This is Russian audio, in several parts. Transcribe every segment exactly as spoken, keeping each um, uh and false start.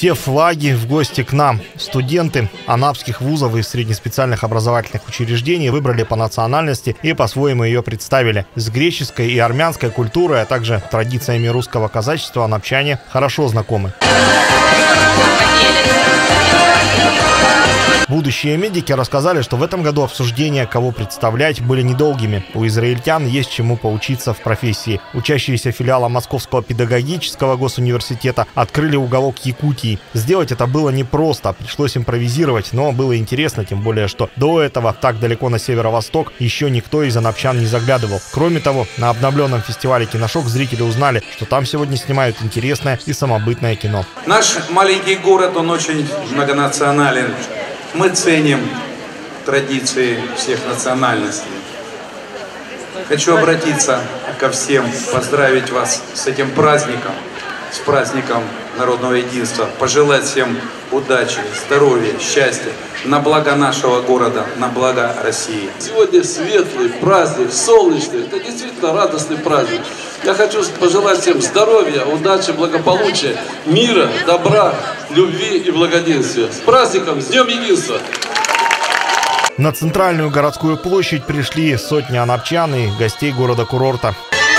Все флаги в гости к нам. Студенты анапских вузов и среднеспециальных образовательных учреждений выбрали по национальности и по-своему ее представили. С греческой и армянской культурой, а также традициями русского казачества анапчане хорошо знакомы. Будущие медики рассказали, что в этом году обсуждения, кого представлять, были недолгими. У израильтян есть чему поучиться в профессии. Учащиеся филиала Московского педагогического госуниверситета открыли уголок Якутии. Сделать это было непросто, пришлось импровизировать, но было интересно, тем более, что до этого так далеко на северо-восток еще никто из анапчан не заглядывал. Кроме того, на обновленном фестивале «Киношок» зрители узнали, что там сегодня снимают интересное и самобытное кино. Наш маленький город, он очень многонационален. Мы ценим традиции всех национальностей. Хочу обратиться ко всем, поздравить вас с этим праздником, с праздником народного единства, пожелать всем удачи, здоровья, счастья, на благо нашего города, на благо России. Сегодня светлый праздник, солнечный, это действительно радостный праздник. Я хочу пожелать всем здоровья, удачи, благополучия, мира, добра, любви и благоденствия. С праздником, с Днем Единства! На центральную городскую площадь пришли сотни анапчан и гостей города-курорта.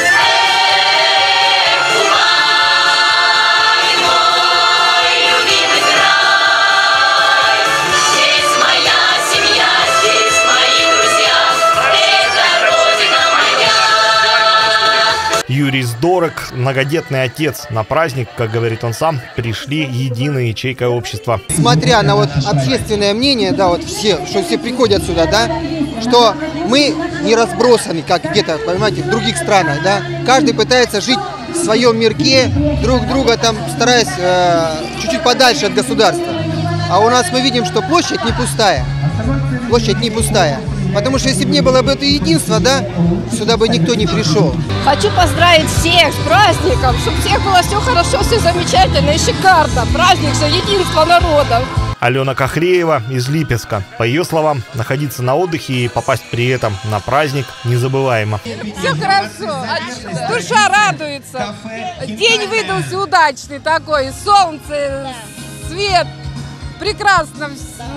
Юрий Здорок, многодетный отец. На праздник, как говорит он сам, пришли единое ячейкое общество. Смотря на вот общественное мнение, да, вот все, что все приходят сюда, да, что мы не разбросаны, как где-то, понимаете, в других странах, да. Каждый пытается жить в своем мирке, друг друга там стараясь э, чуть-чуть подальше от государства. А у нас мы видим, что площадь не пустая. Площадь не пустая. Потому что если бы не было бы этого единства, да, сюда бы никто не пришел. Хочу поздравить всех с праздником, чтобы у всех было все хорошо, все замечательно и шикарно. Праздник же единства народов. Алена Кахреева из Липецка. По ее словам, находиться на отдыхе и попасть при этом на праздник незабываемо. Все хорошо, душа радуется. День выдался удачный такой, солнце, свет, прекрасно,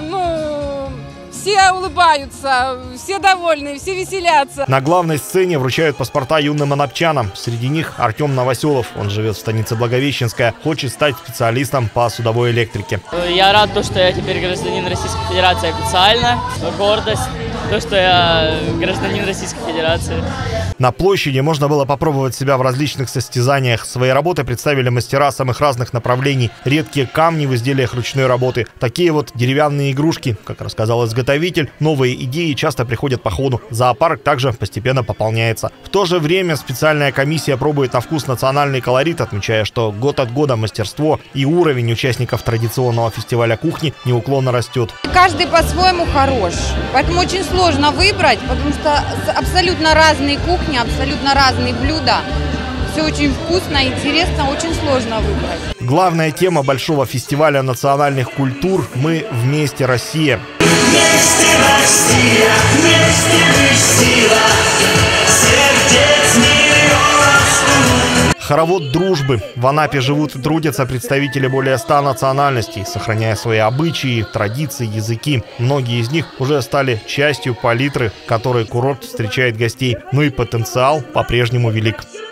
ну... Все улыбаются, все довольны, все веселятся. На главной сцене вручают паспорта юным анапчанам. Среди них Артем Новоселов. Он живет в станице Благовещенская. Хочет стать специалистом по судовой электрике. Я рад, что я теперь гражданин Российской Федерации официально. Гордость, то, что я гражданин Российской Федерации. На площади можно было попробовать себя в различных состязаниях. Свои работы представили мастера самых разных направлений. Редкие камни в изделиях ручной работы. Такие вот деревянные игрушки, как рассказал изготовитель. Новые идеи часто приходят по ходу. Зоопарк также постепенно пополняется. В то же время специальная комиссия пробует на вкус национальный колорит, отмечая, что год от года мастерство и уровень участников традиционного фестиваля кухни неуклонно растет. Каждый по-своему хорош. Поэтому очень сложно выбрать, потому что абсолютно разные кухни, абсолютно разные блюда. Все очень вкусно, интересно, очень сложно выбрать. Главная тема большого фестиваля национальных культур «Мы вместе, Россия». Вместе Россия, вместе мы сила, сердец миллионов. Хоровод дружбы. В Анапе живут и трудятся представители более ста национальностей, сохраняя свои обычаи, традиции, языки. Многие из них уже стали частью палитры, которой курорт встречает гостей. Ну и потенциал по-прежнему велик.